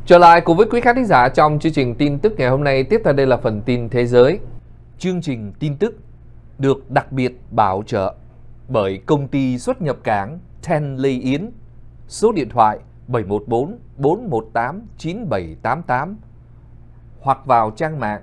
Trở lại cùng với quý khán thính giả trong chương trình tin tức ngày hôm nay. Tiếp theo đây là phần tin thế giới. Chương trình tin tức được đặc biệt bảo trợ bởi công ty xuất nhập cảng Ten Lê Yến. Số điện thoại 714 418 9788 hoặc vào trang mạng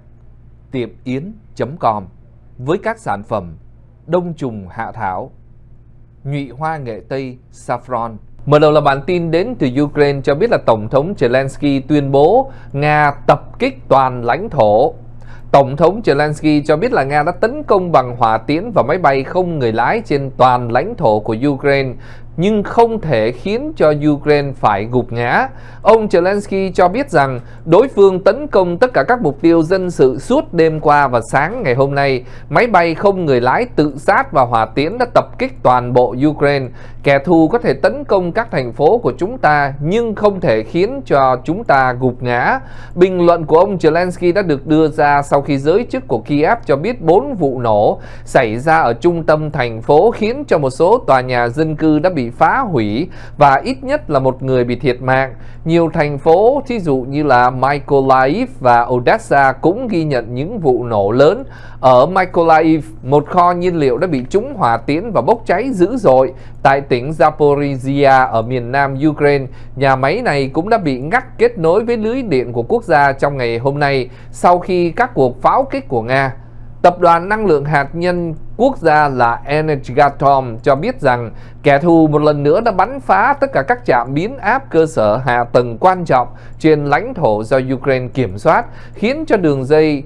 tiệmyến.com với các sản phẩm đông trùng hạ thảo, nhụy hoa nghệ tây, saffron. Mở đầu là bản tin đến từ Ukraine cho biết là Tổng thống Zelensky tuyên bố Nga tập kích toàn lãnh thổ. Tổng thống Zelensky cho biết là Nga đã tấn công bằng hỏa tiễn và máy bay không người lái trên toàn lãnh thổ của Ukraine, nhưng không thể khiến cho Ukraine phải gục ngã. Ông Zelensky cho biết rằng đối phương tấn công tất cả các mục tiêu dân sự suốt đêm qua và sáng ngày hôm nay. Máy bay không người lái tự sát và hỏa tiễn đã tập kích toàn bộ Ukraine. Kẻ thù có thể tấn công các thành phố của chúng ta nhưng không thể khiến cho chúng ta gục ngã. Bình luận của ông Zelensky đã được đưa ra sau khi giới chức của Kiev cho biết 4 vụ nổ xảy ra ở trung tâm thành phố khiến cho một số tòa nhà dân cư đã bị phá hủy và ít nhất là một người bị thiệt mạng. Nhiều thành phố, thí dụ như là Mykolaiv và Odessa cũng ghi nhận những vụ nổ lớn. Ở Mykolaiv, một kho nhiên liệu đã bị trúng hỏa tiễn và bốc cháy dữ dội. Tại tỉnh Zaporizhia ở miền nam Ukraine, nhà máy này cũng đã bị ngắt kết nối với lưới điện của quốc gia trong ngày hôm nay sau khi các cuộc pháo kích của Nga. Tập đoàn năng lượng hạt nhân quốc gia là Energatom cho biết rằng kẻ thù một lần nữa đã bắn phá tất cả các trạm biến áp cơ sở hạ tầng quan trọng trên lãnh thổ do Ukraine kiểm soát, khiến cho đường dây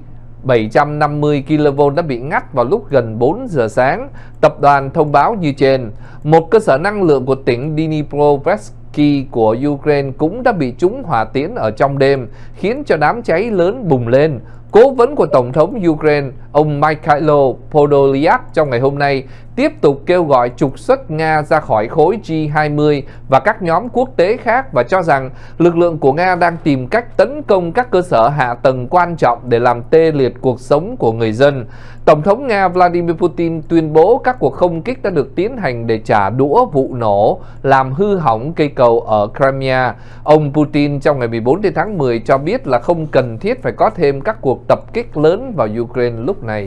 750 kV đã bị ngắt vào lúc gần 4 giờ sáng. Tập đoàn thông báo như trên. Một cơ sở năng lượng của tỉnh Dnipropetrovsk của Ukraine cũng đã bị trúng hỏa tiễn ở trong đêm, khiến cho đám cháy lớn bùng lên. Cố vấn của Tổng thống Ukraine, ông Mikhailo Podolyak trong ngày hôm nay tiếp tục kêu gọi trục xuất Nga ra khỏi khối G20 và các nhóm quốc tế khác và cho rằng lực lượng của Nga đang tìm cách tấn công các cơ sở hạ tầng quan trọng để làm tê liệt cuộc sống của người dân. Tổng thống Nga Vladimir Putin tuyên bố các cuộc không kích đã được tiến hành để trả đũa vụ nổ làm hư hỏng cây cầu ở Crimea. Ông Putin trong ngày 14 tháng 10 cho biết là không cần thiết phải có thêm các cuộc tập kích lớn vào Ukraine lúc này.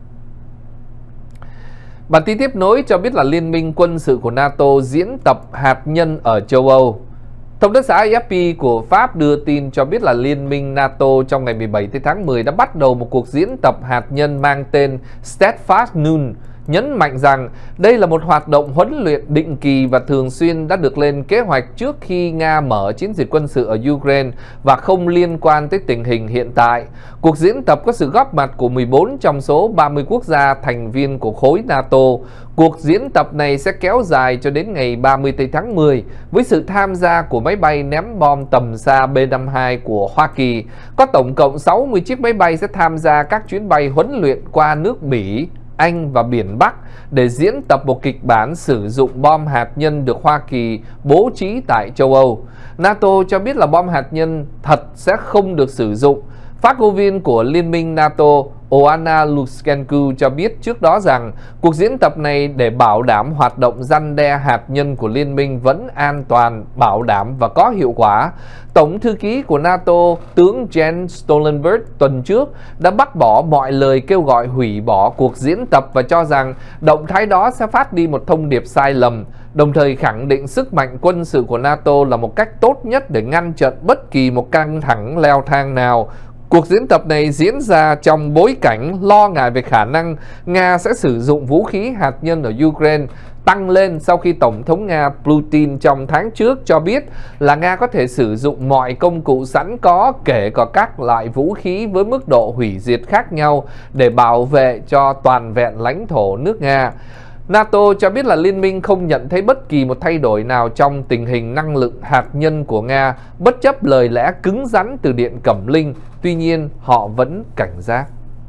Bản tin tiếp nối cho biết là Liên minh quân sự của NATO diễn tập hạt nhân ở châu Âu. Thông tấn xã AFP của Pháp đưa tin cho biết là Liên minh NATO trong ngày 17 tháng 10 đã bắt đầu một cuộc diễn tập hạt nhân mang tên Steadfast Noon, nhấn mạnh rằng đây là một hoạt động huấn luyện định kỳ và thường xuyên đã được lên kế hoạch trước khi Nga mở chiến dịch quân sự ở Ukraine và không liên quan tới tình hình hiện tại. Cuộc diễn tập có sự góp mặt của 14 trong số 30 quốc gia thành viên của khối NATO. Cuộc diễn tập này sẽ kéo dài cho đến ngày 30 tháng 10 với sự tham gia của máy bay ném bom tầm xa B-52 của Hoa Kỳ. Có tổng cộng 60 chiếc máy bay sẽ tham gia các chuyến bay huấn luyện qua nước Bỉ, Anh và Biển Bắc để diễn tập một kịch bản sử dụng bom hạt nhân được Hoa Kỳ bố trí tại châu Âu. NATO cho biết là bom hạt nhân thật sẽ không được sử dụng. Phát ngôn viên của Liên minh NATO Oana Lutsenko cho biết trước đó rằng cuộc diễn tập này để bảo đảm hoạt động răn đe hạt nhân của liên minh vẫn an toàn, bảo đảm và có hiệu quả. Tổng thư ký của NATO, tướng Jens Stoltenberg tuần trước đã bác bỏ mọi lời kêu gọi hủy bỏ cuộc diễn tập và cho rằng động thái đó sẽ phát đi một thông điệp sai lầm, đồng thời khẳng định sức mạnh quân sự của NATO là một cách tốt nhất để ngăn chặn bất kỳ một căng thẳng leo thang nào. Cuộc diễn tập này diễn ra trong bối cảnh lo ngại về khả năng Nga sẽ sử dụng vũ khí hạt nhân ở Ukraine tăng lên sau khi Tổng thống Nga Putin trong tháng trước cho biết là Nga có thể sử dụng mọi công cụ sẵn có, kể cả các loại vũ khí với mức độ hủy diệt khác nhau để bảo vệ cho toàn vẹn lãnh thổ nước Nga. NATO cho biết là liên minh không nhận thấy bất kỳ một thay đổi nào trong tình hình năng lượng hạt nhân của Nga, bất chấp lời lẽ cứng rắn từ Điện Cẩm Linh. Tuy nhiên, họ vẫn cảnh giác.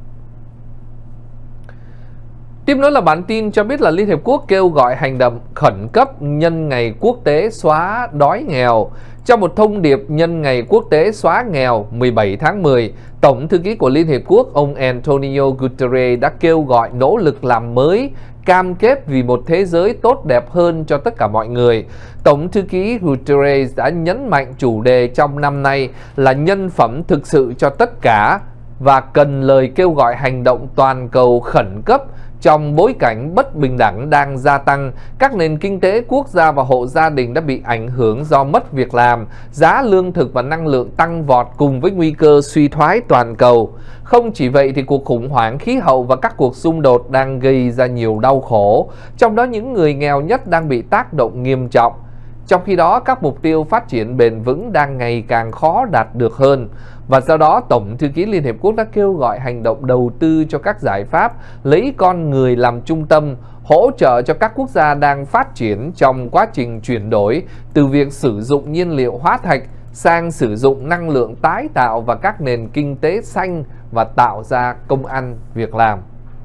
Tiếp nối là bản tin cho biết là Liên Hiệp Quốc kêu gọi hành động khẩn cấp nhân ngày quốc tế xóa đói nghèo. Trong một thông điệp nhân ngày quốc tế xóa nghèo 17 tháng 10, Tổng thư ký của Liên Hiệp Quốc ông Antonio Guterres đã kêu gọi nỗ lực làm mới, cam kết vì một thế giới tốt đẹp hơn cho tất cả mọi người. Tổng thư ký Guterres đã nhấn mạnh chủ đề trong năm nay là nhân phẩm thực sự cho tất cả và cần lời kêu gọi hành động toàn cầu khẩn cấp trong bối cảnh bất bình đẳng đang gia tăng. Các nền kinh tế quốc gia và hộ gia đình đã bị ảnh hưởng do mất việc làm, giá lương thực và năng lượng tăng vọt cùng với nguy cơ suy thoái toàn cầu. Không chỉ vậy thì cuộc khủng hoảng khí hậu và các cuộc xung đột đang gây ra nhiều đau khổ, trong đó những người nghèo nhất đang bị tác động nghiêm trọng. Trong khi đó, các mục tiêu phát triển bền vững đang ngày càng khó đạt được hơn. Và do đó, Tổng thư ký Liên Hiệp Quốc đã kêu gọi hành động đầu tư cho các giải pháp lấy con người làm trung tâm, hỗ trợ cho các quốc gia đang phát triển trong quá trình chuyển đổi từ việc sử dụng nhiên liệu hóa thạch sang sử dụng năng lượng tái tạo và các nền kinh tế xanh và tạo ra công ăn việc làm.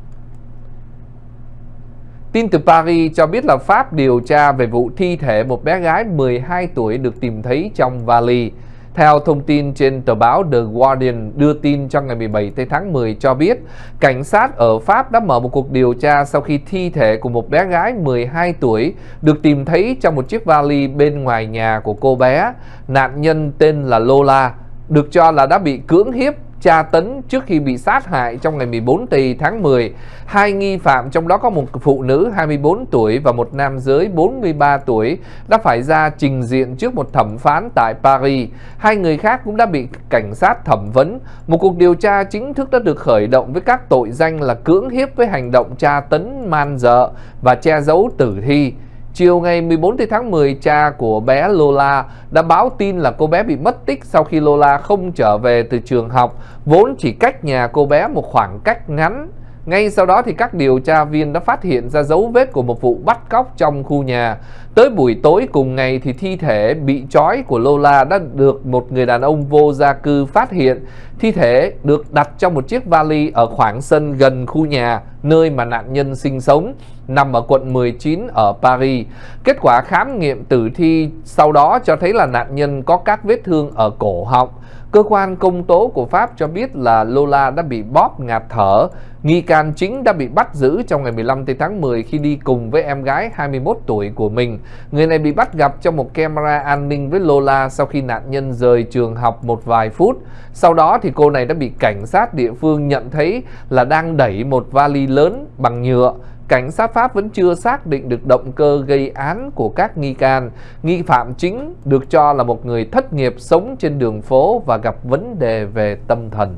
Tin từ Paris cho biết là Pháp điều tra về vụ thi thể một bé gái 12 tuổi được tìm thấy trong vali. Theo thông tin trên tờ báo The Guardian đưa tin trong ngày 17 tháng 10 cho biết, cảnh sát ở Pháp đã mở một cuộc điều tra sau khi thi thể của một bé gái 12 tuổi được tìm thấy trong một chiếc vali bên ngoài nhà của cô bé. Nạn nhân tên là Lola, được cho là đã bị cưỡng hiếp, tra tấn trước khi bị sát hại trong ngày 14 tháng 10. Hai nghi phạm, trong đó có một phụ nữ 24 tuổi và một nam giới 43 tuổi, đã phải ra trình diện trước một thẩm phán tại Paris. Hai người khác cũng đã bị cảnh sát thẩm vấn. Một cuộc điều tra chính thức đã được khởi động với các tội danh là cưỡng hiếp với hành động tra tấn man dợ và che giấu tử thi. Chiều ngày 14 tháng 10, cha của bé Lola đã báo tin là cô bé bị mất tích sau khi Lola không trở về từ trường học, vốn chỉ cách nhà cô bé một khoảng cách ngắn. Ngay sau đó thì các điều tra viên đã phát hiện ra dấu vết của một vụ bắt cóc trong khu nhà. Tới buổi tối cùng ngày thì thi thể bị trói của Lola đã được một người đàn ông vô gia cư phát hiện. Thi thể được đặt trong một chiếc vali ở khoảng sân gần khu nhà nơi mà nạn nhân sinh sống, nằm ở quận 19 ở Paris. Kết quả khám nghiệm tử thi sau đó cho thấy là nạn nhân có các vết thương ở cổ họng. Cơ quan công tố của Pháp cho biết là Lola đã bị bóp ngạt thở. Nghi can chính đã bị bắt giữ trong ngày 15 tháng 10 khi đi cùng với em gái 21 tuổi của mình. Người này bị bắt gặp trong một camera an ninh với Lola sau khi nạn nhân rời trường học một vài phút. Sau đó thì cô này đã bị cảnh sát địa phương nhận thấy là đang đẩy một vali lớn bằng nhựa. Cảnh sát Pháp vẫn chưa xác định được động cơ gây án của các nghi can. Nghi phạm chính được cho là một người thất nghiệp sống trên đường phố và gặp vấn đề về tâm thần.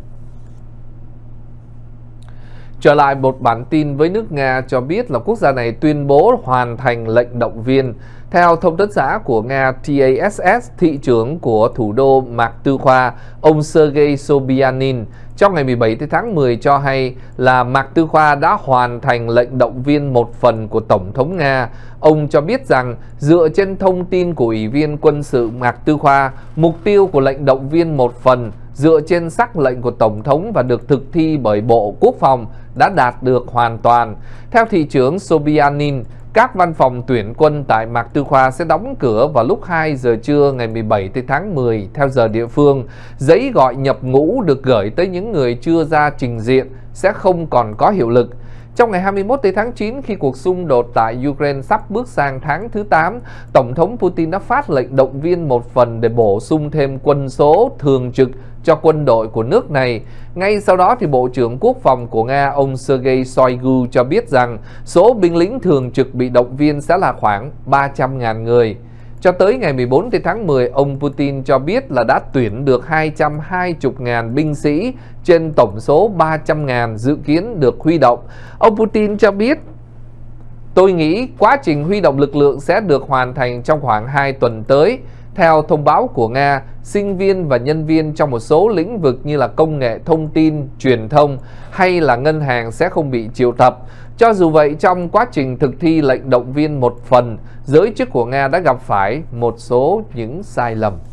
Trở lại một bản tin với nước Nga cho biết là quốc gia này tuyên bố hoàn thành lệnh động viên. Theo thông tấn xã của Nga TASS, thị trưởng của thủ đô Mạc Tư Khoa, ông Sergei Sobyanin, trong ngày 17 tháng 10 cho hay là Mạc Tư Khoa đã hoàn thành lệnh động viên một phần của Tổng thống Nga. Ông cho biết rằng dựa trên thông tin của Ủy viên quân sự Mạc Tư Khoa, mục tiêu của lệnh động viên một phần dựa trên sắc lệnh của Tổng thống và được thực thi bởi Bộ Quốc phòng đã đạt được hoàn toàn. Theo thị trưởng Sobyanin, các văn phòng tuyển quân tại Mạc Tư Khoa sẽ đóng cửa vào lúc 2 giờ trưa ngày 17 tháng 10 theo giờ địa phương. Giấy gọi nhập ngũ được gửi tới những người chưa ra trình diện sẽ không còn có hiệu lực. Trong ngày 21 tháng 9, khi cuộc xung đột tại Ukraine sắp bước sang tháng thứ 8, Tổng thống Putin đã phát lệnh động viên một phần để bổ sung thêm quân số thường trực cho quân đội của nước này. Ngay sau đó thì Bộ trưởng Quốc phòng của Nga ông Sergei Shoigu cho biết rằng số binh lính thường trực bị động viên sẽ là khoảng 300.000 người. Cho tới ngày 14 tháng 10, ông Putin cho biết là đã tuyển được 220.000 binh sĩ trên tổng số 300.000 dự kiến được huy động. Ông Putin cho biết, tôi nghĩ quá trình huy động lực lượng sẽ được hoàn thành trong khoảng 2 tuần tới. Theo thông báo của Nga, sinh viên và nhân viên trong một số lĩnh vực như là công nghệ thông tin, truyền thông hay là ngân hàng sẽ không bị triệu tập. Cho dù vậy, trong quá trình thực thi lệnh động viên một phần, giới chức của Nga đã gặp phải một số những sai lầm.